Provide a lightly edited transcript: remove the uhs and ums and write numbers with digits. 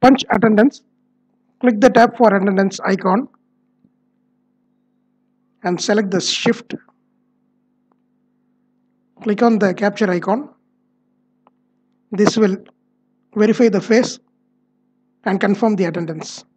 punch attendance, click the tab for attendance icon and select the shift. Click on the capture icon. This will verify the face and confirm the attendance.